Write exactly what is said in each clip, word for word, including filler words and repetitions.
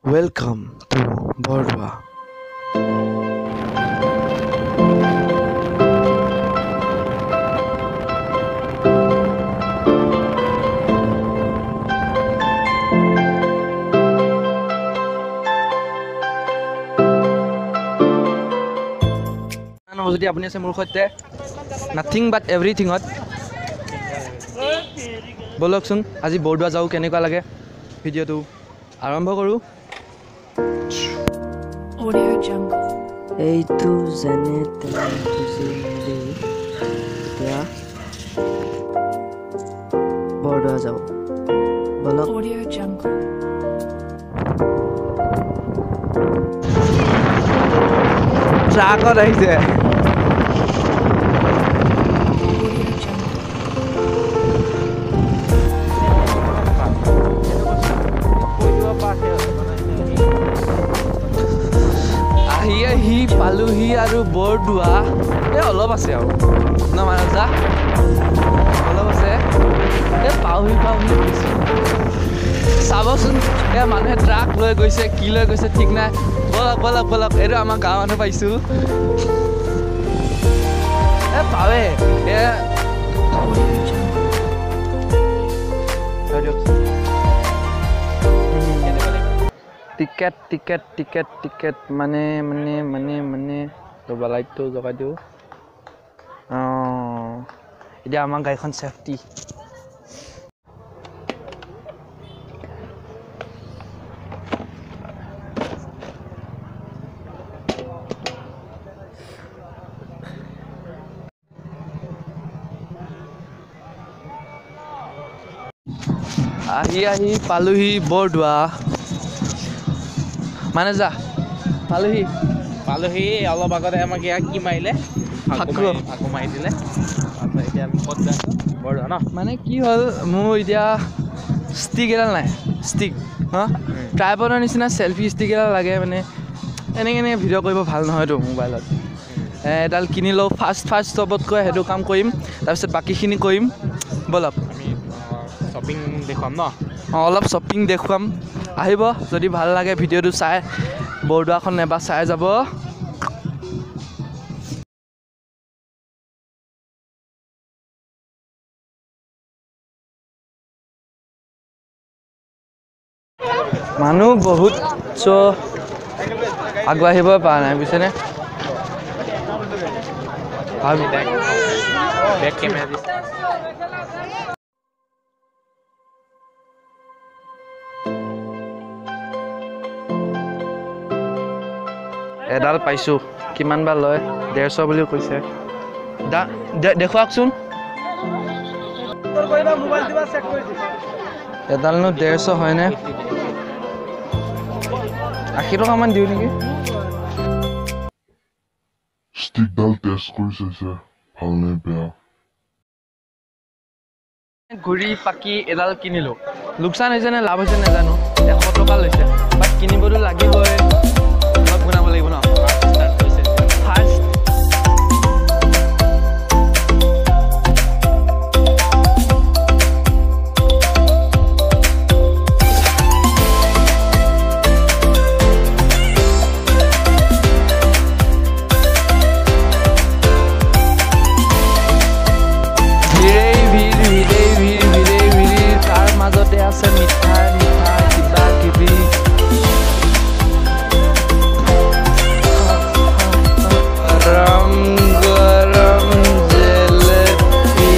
Welcome to Bordwa. যদি আপুনি আছে মোৰ সৈতে নাথিং বাট এভৰিথিঙত বলকচোন আজি বৰদোৱা যাওঁ কেনেকুৱা লাগে ভিডিঅ'টো আৰম্ভ কৰোঁ এইটো যেনে তেনে বুজি মেলি এতিয়া বৰদোৱা যাওঁ বলক ট্ৰাকত আহিছে আহি আহি পালোহি আৰু বৰদোৱা এই অলপ আছে আৰু ন মানসা অলপ আছে এই পাওহি পাওহি চাবচোন এই মানুহে ট্ৰাক লৈ গৈছে কি লৈ গৈছে ঠিক নাই বলক বলক বলক এইটো আমাৰ গাঁৱৰ মানুহ পাইছোঁ এই পাৱে এই টিকেট টিকেট টিকেট টিকেট মানে মানে মানে মানে ৰ'বা লাইটটো জগাই দিওঁ অঁ এতিয়া আমাৰ গাড়ীখন ছেফটি আহি আহি পালোহি বৰদোৱা মানে যা পালোহি পালোহি অলপ আগতে আমাক ইয়াক কি মাৰিলে আকৌ মাৰি দিলে এতিয়া আমি ক'ত যাইছোঁ বৰদোৱা ন মানে কি হ'ল মোৰ এতিয়া ষ্টিক এডাল নাই ষ্টিক হা ট্ৰাইপডৰ নিচিনা চেল্ফি ষ্টিক এডাল লাগে মানে এনেকৈ এনেকৈ ভিডিঅ' কৰিব ভাল নহয়তো মোবাইলত এডাল কিনি লওঁ ফাৰ্ষ্ট ফাৰ্ষ্ট ষ্টপতকৈ সেইটো কাম কৰিম তাৰপিছত বাকীখিনি কৰিম বলক আমি শ্বপিং দেখুৱাম ন অঁ অলপ শ্বপিং দেখুৱাম আহিব যদি ভাল লাগে ভিডিঅ'টো চাই বৰদোৱাখন এবাৰ চাই যাব মানুহ বহুত চ' আগবাঢ়িব পৰা নাই বুজিছেনে বেক কেমেৰা এডাল পাইছোঁ কিমান বা লয় ডেৰশ বুলিও কৈছে দেখুৱাওকচোন এডালনো ডেৰশ হয়নে আশী টকামান দিওঁ নেকি ষ্টিকডাল টেষ্ট কৰি চাইছে ভাল নে বেয়া ঘূৰি পাকি এডাল কিনিলোঁ লোকচান হৈছে নে লাভ হৈছে নাজানো এশ টকা লৈছে বাট কিনিবতো লাগিবই অলপ বনাব লাগিব ন ফাৰ্ষ্ট আছে মিঠাই মিঠাই কিবা কিবি গৰম গৰম জেলেপি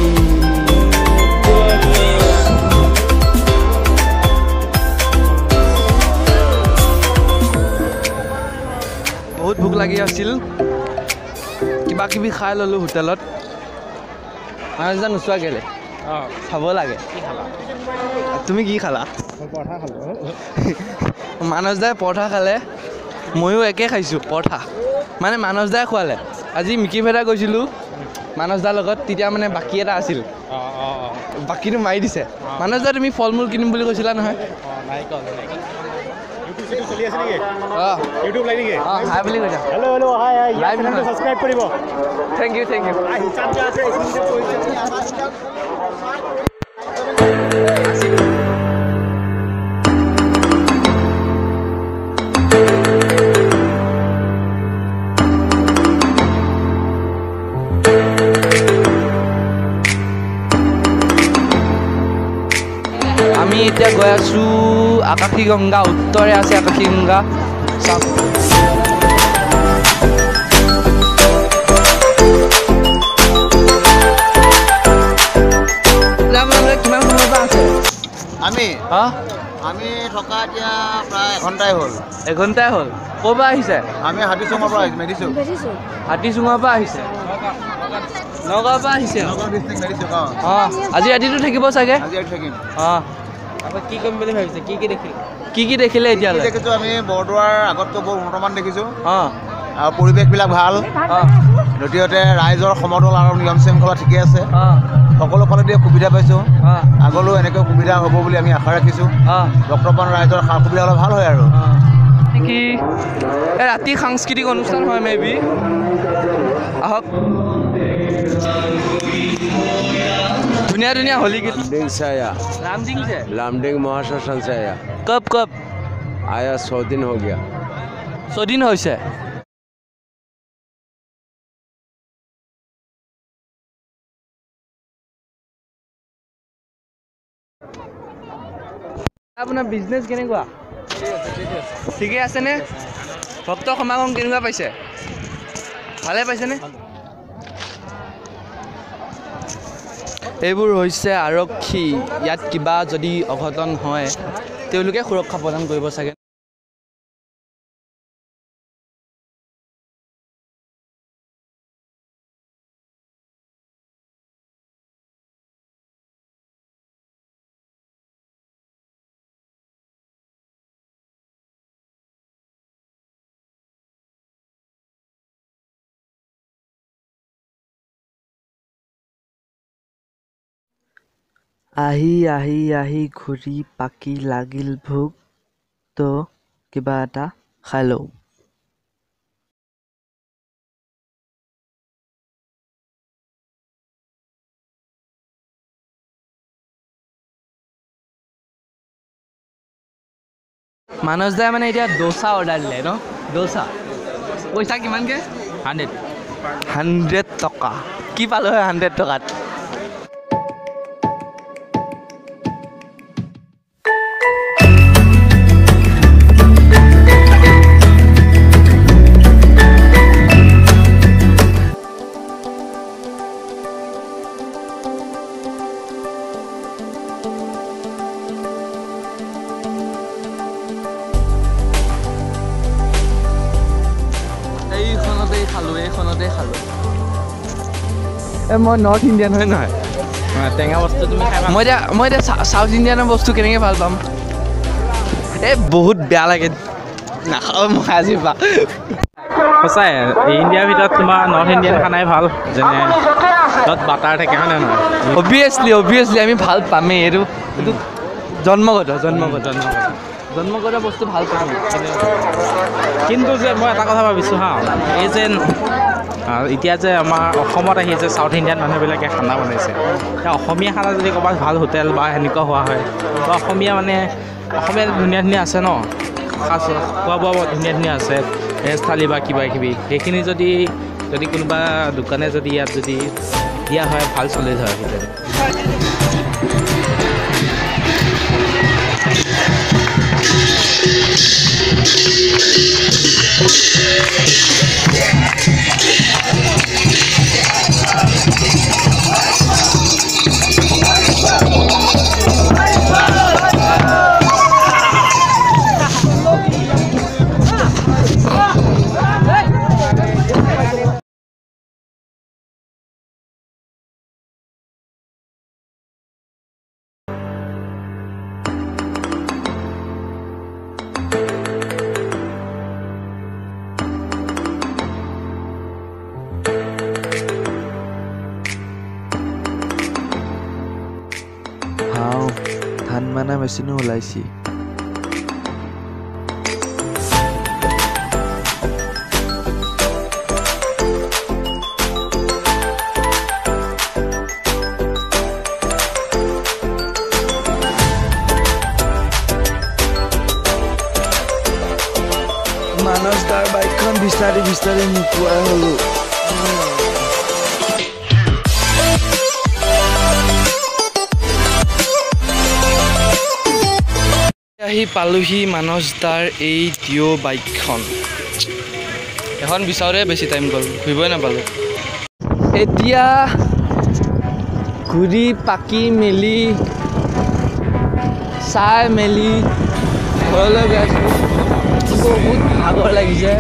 বহুত ভোক লাগি আছিল কিবা কিবি খাই ল'লোঁ হোটেলত মানুহ নোচোৱা গেলে অঁ চাব লাগে কি খালা তুমি কি খালা পৰঠা খালোঁ মানস দাই পৰঠা খালে ময়ো একে খাইছোঁ পৰঠা মানে মানস দাই খোৱালে আজি মিকি ভেদা গৈছিলোঁ মানস দাৰ লগত তেতিয়া মানে বাকী এটা আছিল অঁ অঁ অঁ বাকীটো মাৰি দিছে মানস দা তুমি ফল মূল কিনিম বুলি কৈছিলা নহয় অঁ নাই কল ইউটিউব চলি আছে নেকি অঁ ইউটিউব লাইভ নেকি অঁ হাই বুলি কৈছা hello' hello' hi hi live চেনেলটো ছাবস্ক্ৰাইব কৰিব থেংক ইউ থেংক ইউ হিচাপ যে আছে এইখিনিতে পৰিছে আমি এতিয়া গৈ আছো আকাশী গংগা, উত্তৰে আছে আকাশী গংগা। চাওক আপোনালোকে কিমান সময়ৰ পৰা আছে? আমি হা আমি থকা এতিয়া প্ৰায় এঘণ্টাই হ'ল। এঘণ্টাই হ'ল। ক'ৰ পৰা আহিছে? আমি হাতীচুঙৰ পৰা আহিছোঁ, মেডিচুং। হাতীচুঙৰ পৰা আহিছে, নগাঁৱৰ পৰা আহিছে। নগাঁও ডিষ্ট্ৰিক্ট মেডিচুং। অঁ আজি ৰাতিটো থাকিব চাগে? আজি ইয়াত থাকিম। অঁ আকৌ কি কৰিম বুলি ভাবিছে? কি কি দেখিলে? কি কি দেখিলে এতিয়ালৈ? দেখিছোঁ আমি বৰদোৱাৰ আগতকৈ বহু উন্নতমান দেখিছোঁ অঁ আৰু পৰিৱেশবিলাক ভাল। অঁ দ্বিতীয়তে ৰাইজৰ সমদল আৰু নিয়ম শৃংখলা ঠিকে আছে। অঁ সকলো ফালেদি সুবিধা পাইছোঁ। অঁ আগলৈও এনেকৈ সুবিধা হ'ব বুলি আমি আশা ৰাখিছোঁ। অঁ বৰ্তমান ৰাইজৰ সা সুবিধা অলপ ভাল হয় আৰু কি ৰাতি সাংস্কৃতিক অনুষ্ঠান হয় মে বি। আহক ধুনীয়া ধুনীয়া হোলী গীত। लामडिंग से आया। रामडिंग से? लामडिंग महाशासन से आया। कब कब आया सौ दिन हो गया। सौ दिन হৈছে। আপোনাৰ বিজনেছ কেনেকুৱা? ঠিকে আছেনে? ভক্ত সমাগম কেনেকুৱা পাইছে? ভালে পাইছেনে? এইবোৰ হৈছে আৰক্ষী। ইয়াত কিবা যদি অঘটন হয় তেওঁলোকে সুৰক্ষা প্ৰদান কৰিব চাগে। আহি আহি আহি ঘূৰি পাকি লাগিল ভোক, তো কিবা এটা খাই লওঁ। মানস দাই মানে এতিয়া দোচা অৰ্ডাৰ দিলে ন? দোচা পইচা কিমানকে? হাণ্ড্ৰেড হাণ্ড্ৰেড টকা। কি পালোঁ হয় হাণ্ড্ৰেড টকাত? এইখনতেই খালোঁ, এইখনতেই খালোঁ। এই মই নৰ্থ ইণ্ডিয়ান হয় নহয়? টেঙা বস্তু তুমি খাই মই এতিয়া মই এতিয়া চাউথ ইণ্ডিয়ানৰ বস্তু কেনেকৈ ভাল পাম? এই বহুত বেয়া লাগে, নাখাওঁ মই আজি পা। সঁচাই ইণ্ডিয়াৰ ভিতৰত তোমাৰ নৰ্থ ইণ্ডিয়ান খানাই ভাল, যেনে য'ত বাটাৰ থাকে হয় নে নহয়? অভিয়াছলি অভিয়াছলি আমি ভাল পামেই, এইটো এইটো জন্মগত জন্মগত জন্মগত বস্তু ভাল পাম। কিন্তু যে মই এটা কথা ভাবিছোঁ হা, এই যে এতিয়া যে আমাৰ অসমত আহি যে চাউথ ইণ্ডিয়ান মানুহবিলাকে খানা বনাইছে, এতিয়া অসমীয়া খানা যদি ক'ৰবাত ভাল হোটেল বা সেনেকুৱা হোৱা হয়, বা অসমীয়া মানে অসমীয়া ধুনীয়া ধুনীয়া আছে ন, সাজ খোৱা বোৱা বৰ ধুনীয়া ধুনীয়া আছে, ভেজ থালি বা কিবা কিবি, সেইখিনি যদি যদি কোনোবা দোকানে যদি ইয়াত যদি দিয়া হয় ভাল চলি হয় সেইটোৱে। ধান মানা মেচিনো ওলাইছে। মানস দাৰ বাইকখন বিচাৰি বিচাৰি নোপোৱা হ'লো আহি পালোহি মানস দাৰ এই ডিঅ' বাইকখন এখন বিচাৰে বেছি টাইম গ'ল ঘূৰিবই নাপালোঁ এতিয়া ঘূৰি পাকি মেলি চাই মেলি ঘৰলৈ গৈ আছোঁ বহুত ভাগৰ লাগিছে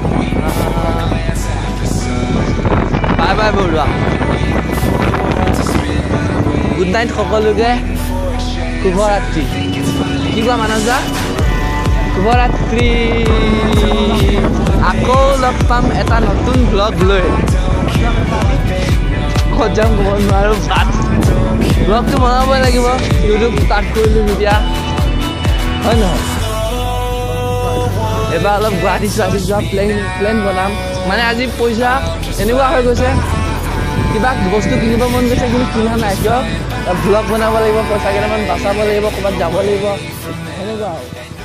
bye bye Baruah good night সকলোকে শুভৰাত্ৰি কি কোৱা মানস দা শুভৰাত্ৰি আকৌ লগ পাম এটা নতুন ব্লগ লৈ ক'ত যাম ক'ব নোৱাৰোঁ বাট ব্লগটো বনাবই লাগিব ইউটিউব ষ্টাৰ্ট কৰিলোঁ এতিয়া হয় নহয় এবাৰ অলপ গুৱাহাটী চুৱাহাটী যোৱা প্লেন প্লেন বনাম মানে আজি পইচা এনেকুৱা হৈ গৈছে কিবা বস্তু কিনিব মন গৈছে কিন্তু কিনা নাই কিয় ব্লগ বনাব লাগিব পইচা কেইটামান বাচাব লাগিব ক'ৰবাত যাব লাগিব সেনেকুৱা আৰু